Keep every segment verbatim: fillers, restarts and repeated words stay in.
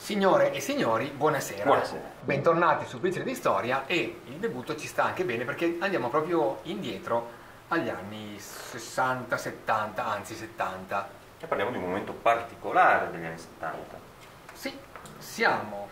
Signore e signori, buonasera. Buonasera. Bentornati su Pizzica di Storia, e il debutto ci sta anche bene perché andiamo proprio indietro agli anni sessanta, settanta, anzi settanta. E parliamo di un momento particolare degli anni settanta. Sì, siamo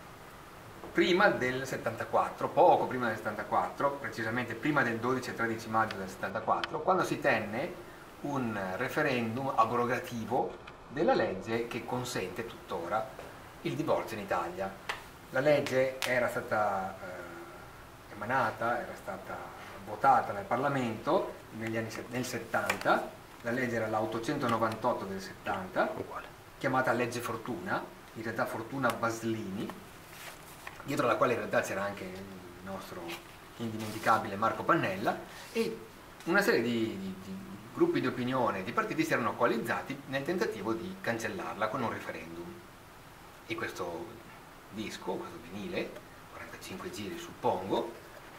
prima del settantaquattro, poco prima del settantaquattro, precisamente prima del dodici e tredici maggio del settantaquattro, quando si tenne un referendum abrogativo della legge che consente tuttora il divorzio in Italia. La legge era stata eh, emanata, era stata votata dal Parlamento negli anni, nel settanta, la legge era la ottocentonovantotto del settanta, Uguale. chiamata legge Fortuna, in realtà Fortuna Baslini, dietro la quale in realtà c'era anche il nostro indimenticabile Marco Pannella, e una serie di, di, di gruppi di opinione, di partiti si erano coalizzati nel tentativo di cancellarla con un referendum. E questo disco, questo vinile, quarantacinque giri suppongo,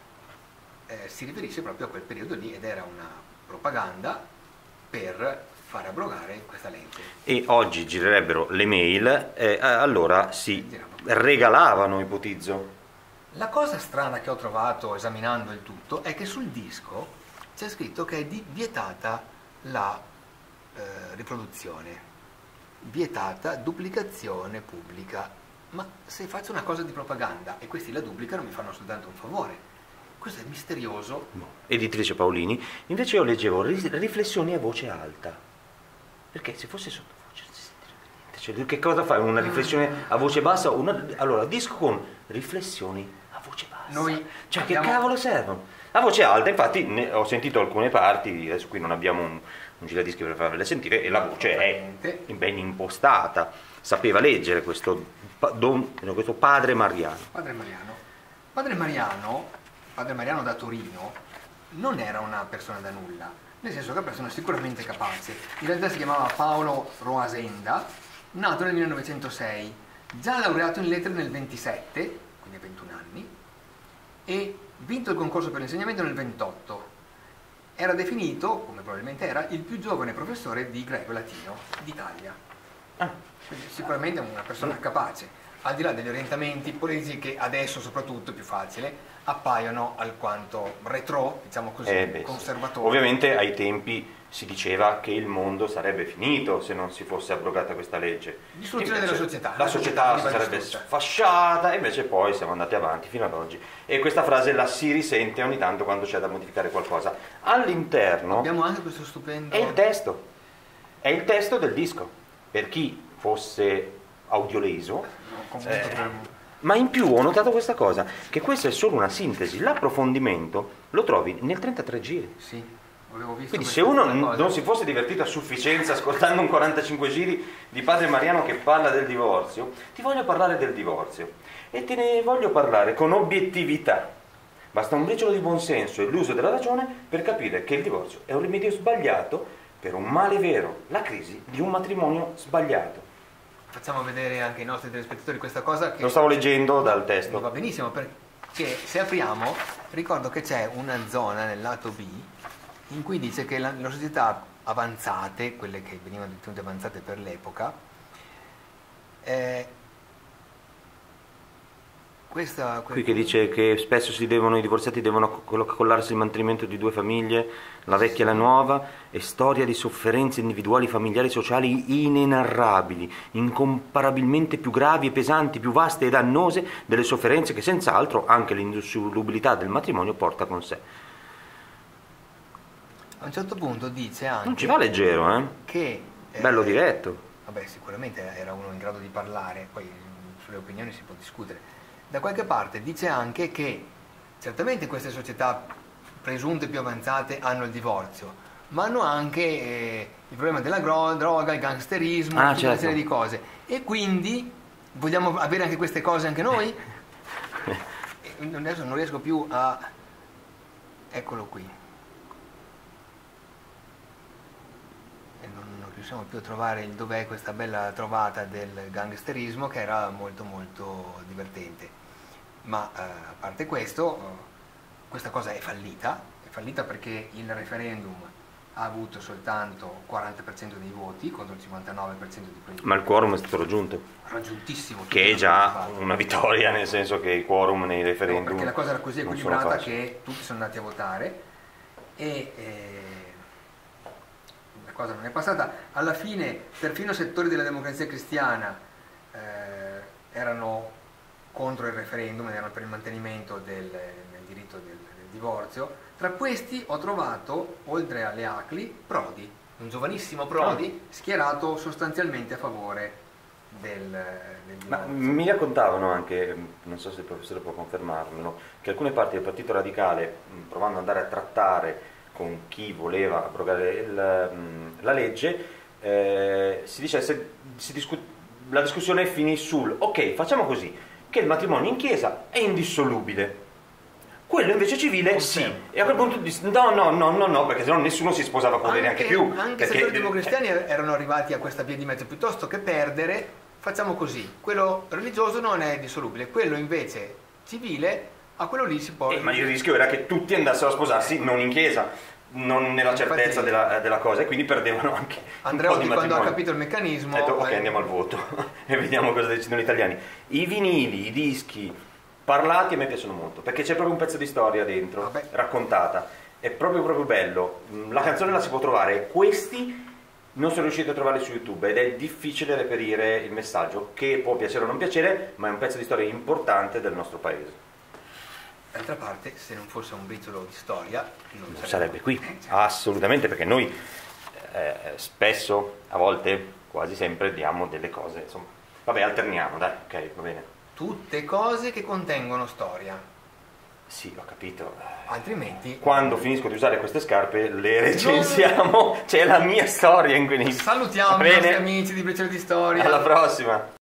eh, si riferisce proprio a quel periodo lì ed era una propaganda per far abrogare questa legge. E oggi girerebbero le mail, eh, allora si regalavano, ipotizzo. La cosa strana che ho trovato esaminando il tutto è che sul disco c'è scritto che è di vietata la eh, riproduzione, vietata duplicazione pubblica. Ma se faccio una cosa di propaganda e questi la duplicano mi fanno soltanto un favore. Questo è misterioso. No. Editrice Paolini, invece io leggevo ri- riflessioni a voce alta, perché se fosse sottovoce non si sentirebbe niente. Cioè, che cosa fai? Una riflessione a voce bassa? Una... Allora, disco con riflessioni a voce bassa. Noi cioè, abbiamo... che cavolo servono? A voce alta, infatti ne ho sentito alcune parti, adesso qui non abbiamo un, un giradischi per farvele sentire, e la voce è ben impostata, sapeva leggere questo, don, questo padre Mariano. Padre Mariano. Padre Mariano, padre Mariano da Torino, non era una persona da nulla, nel senso che era una persona sicuramente capace. In realtà si chiamava Paolo Roasenda, nato nel millenovecentosei, già laureato in lettere nel ventisette, quindi a ventuno anni, e vinto il concorso per l'insegnamento nel ventotto. Era definito, come probabilmente era, il più giovane professore di greco e latino d'Italia. Ah. Quindi sicuramente una persona capace, al di là degli orientamenti politici che adesso soprattutto è più facile appaiono alquanto retro, diciamo così, Eh beh, conservatori. Ovviamente ai tempi si diceva che il mondo sarebbe finito se non si fosse abrogata questa legge. Distruzione della società. La società si sarebbe distrutta. sfasciata, e invece poi siamo andati avanti fino ad oggi. E questa frase la si risente ogni tanto quando c'è da modificare qualcosa. All'interno Abbiamo anche questo stupendo... è il testo, è il testo del disco. Per chi fosse audioleso, No, comunque eh, per- ma in più ho notato questa cosa, che questa è solo una sintesi, l'approfondimento lo trovi nel trentatré giri. Sì, avevo visto. Quindi se questa uno cosa. non si fosse divertito a sufficienza ascoltando un quarantacinque giri di padre Mariano che parla del divorzio, ti voglio parlare del divorzio e te ne voglio parlare con obiettività. Basta un briciolo di buonsenso e l'uso della ragione per capire che il divorzio è un rimedio sbagliato per un male vero, la crisi di un matrimonio sbagliato. Facciamo vedere anche ai nostri telespettatori questa cosa che Lo stavo leggendo dal testo. va benissimo, perché se apriamo ricordo che c'è una zona nel lato B in cui dice che la- le società avanzate, quelle che venivano ritenute avanzate per l'epoca, eh, questa, Qui che dice che spesso si devono, i divorziati devono collarsi il mantenimento di due famiglie, la vecchia e la nuova, e storia di sofferenze individuali, familiari e sociali inenarrabili, incomparabilmente più gravi e pesanti, più vaste e dannose delle sofferenze che senz'altro anche l'indissolubilità del matrimonio porta con sé. a un certo punto dice anche Non ci va leggero, eh? che eh, Bello diretto. vabbè, sicuramente era uno in grado di parlare, poi sulle opinioni si può discutere. Da qualche parte dice anche che certamente queste società presunte più avanzate hanno il divorzio, ma hanno anche eh, il problema della gro- droga, il gangsterismo, Ah, tutta certo. una serie di cose. E quindi vogliamo avere anche queste cose anche noi? E adesso non riesco più a... Eccolo qui. E non, non riusciamo più a trovare il dov'è questa bella trovata del gangsterismo, che era molto molto divertente. Ma eh, a parte questo, eh, questa cosa è fallita, è fallita perché il referendum ha avuto soltanto il quaranta per cento dei voti contro il cinquantanove per cento di quelli. Ma il quorum è stato raggiunto. Raggiuntissimo. Che è già una vittoria, nel senso che i quorum nei referendum. No, perché la cosa era così non sono equilibrata facili. che tutti sono andati a votare e eh, la cosa non è passata. Alla fine perfino settori della Democrazia Cristiana eh, erano contro il referendum, erano per il mantenimento del, del diritto del, del divorzio. Tra questi ho trovato, oltre alle A C L I, Prodi, un giovanissimo Prodi, Ah. schierato sostanzialmente a favore del, del Ma divorzio. mi raccontavano anche, non so se il professore può confermarmelo, che alcune parti del Partito Radicale, mh, provando ad andare a trattare con chi voleva abrogare il, mh, la legge, eh, si dicesse, si discu- la discussione finì sul ok, facciamo così, che il matrimonio in chiesa è indissolubile. Quello invece civile sì, e a quel punto disse no, no, no, no, no, perché sennò nessuno si sposava con lei neanche più. Anche se perché, i democristiani erano arrivati a questa via di mezzo, piuttosto che perdere, facciamo così, quello religioso non è dissolubile, quello invece civile, a quello lì si può... Eh, ma il rischio era che tutti andassero a sposarsi non in chiesa, non nella certezza Infatti, della, della cosa, e quindi perdevano anche Andreotti, un po' di quando ha matrimonio. capito il meccanismo... Ha detto ok, eh, andiamo al voto e vediamo cosa decidono gli italiani. I vinili, i dischi parlati a me piacciono molto, perché c'è proprio un pezzo di storia dentro, Vabbè. raccontata, è proprio proprio bello. La canzone la si può trovare, questi non sono riusciti a trovarli su YouTube ed è difficile reperire il messaggio, che può piacere o non piacere, ma è un pezzo di storia importante del nostro paese. D'altra parte, se non fosse un briciolo di storia, non Non sarebbe, sarebbe qui, Eh, cioè, assolutamente, perché noi eh, spesso, a volte, quasi sempre diamo delle cose, insomma, vabbè, alterniamo, dai, ok, va bene. tutte cose che contengono storia, Sì, ho capito. altrimenti... Quando finisco di usare queste scarpe le recensiamo, c'è la mia storia in quei Salutiamo Va i nostri bene? amici di Briciolo di Storia. Alla prossima.